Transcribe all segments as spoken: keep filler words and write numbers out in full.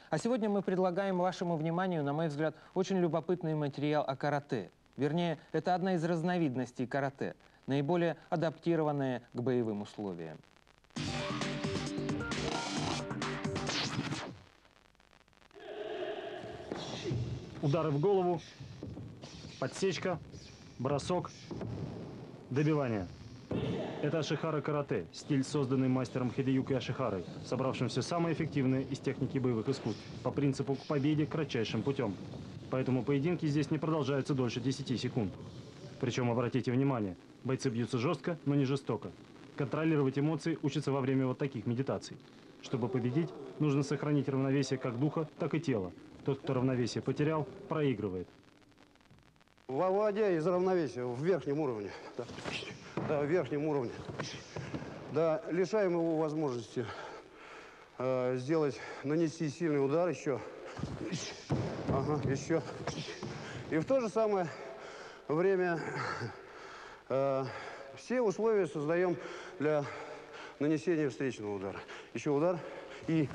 А сегодня мы предлагаем вашему вниманию, на мой взгляд, очень любопытный материал о карате. Вернее, это одна из разновидностей карате, наиболее адаптированная к боевым условиям. Удары в голову, подсечка, бросок, добивание. Это Ашихара карате, стиль, созданный мастером Хидеюки Ашихарой, собравшим все самое эффективное из техники боевых искусств, по принципу к победе кратчайшим путем. Поэтому поединки здесь не продолжаются дольше десяти секунд. Причем, обратите внимание, бойцы бьются жестко, но не жестоко. Контролировать эмоции учатся во время вот таких медитаций. Чтобы победить, нужно сохранить равновесие как духа, так и тела. Тот, кто равновесие потерял, проигрывает. Выводя из равновесия в верхнем уровне, да, да, в верхнем уровне, да, лишаем его возможности э, сделать, нанести сильный удар еще, ага, еще, и в то же самое время э, все условия создаем для нанесения встречного удара. Еще удар и,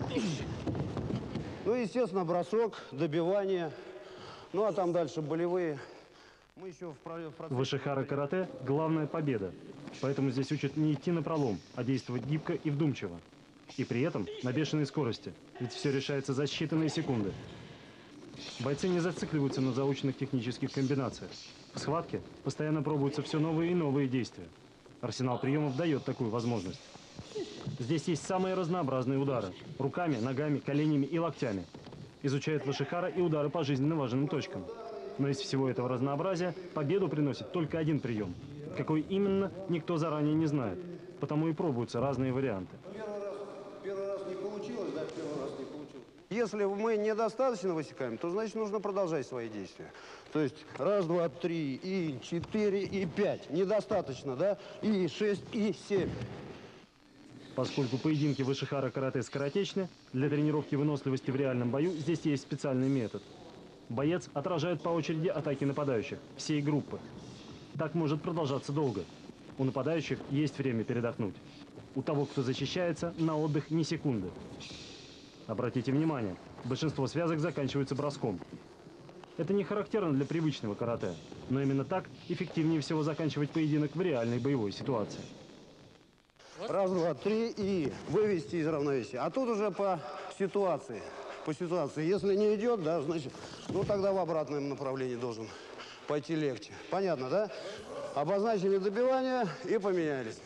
ну, естественно, бросок, добивание. Ну, а там дальше болевые. Мы еще в процессе... В Ашихара карате главная победа. Поэтому здесь учат не идти напролом, а действовать гибко и вдумчиво. И при этом на бешеной скорости. Ведь все решается за считанные секунды. Бойцы не зацикливаются на заученных технических комбинациях. В схватке постоянно пробуются все новые и новые действия. Арсенал приемов дает такую возможность. Здесь есть самые разнообразные удары. Руками, ногами, коленями и локтями. Изучают в Ашихара и удары по жизненно важным точкам. Но из всего этого разнообразия победу приносит только один прием. Какой именно, никто заранее не знает. Потому и пробуются разные варианты. Первый раз, первый раз не получилось, да, первый раз не получилось. Если мы недостаточно высекаем, то значит нужно продолжать свои действия. То есть раз, два, три, и четыре, и пять. Недостаточно, да? И шесть, и семь. Поскольку поединки в Ашихара карате скоротечны, для тренировки выносливости в реальном бою здесь есть специальный метод. Боец отражает по очереди атаки нападающих, всей группы. Так может продолжаться долго. У нападающих есть время передохнуть. У того, кто защищается, на отдых ни секунды. Обратите внимание, большинство связок заканчиваются броском. Это не характерно для привычного карате, но именно так эффективнее всего заканчивать поединок в реальной боевой ситуации. Раз, два, три, и вывести из равновесия. А тут уже по ситуации. По ситуации. Если не идет, да, значит, ну тогда в обратном направлении должен пойти легче. Понятно, да? Обозначили добивание и поменялись.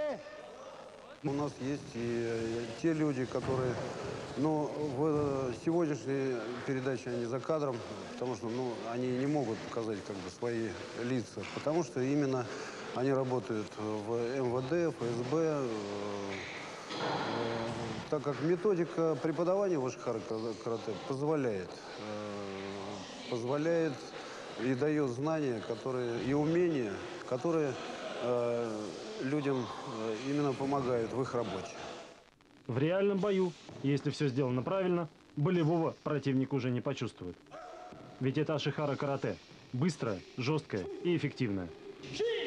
У нас есть и те люди, которые, ну, в сегодняшней передаче они за кадром, потому что, ну, они не могут показать как бы свои лица, потому что именно они работают в эм вэ дэ, эф эс бэ, э, э, так как методика преподавания в Ашихара карате позволяет, э, позволяет и дает знания, которые, и умения, которые э, людям э, именно помогают в их работе. В реальном бою, если все сделано правильно, болевого противник уже не почувствует. Ведь это Ашихара карате. Быстрое, жесткое и эффективное.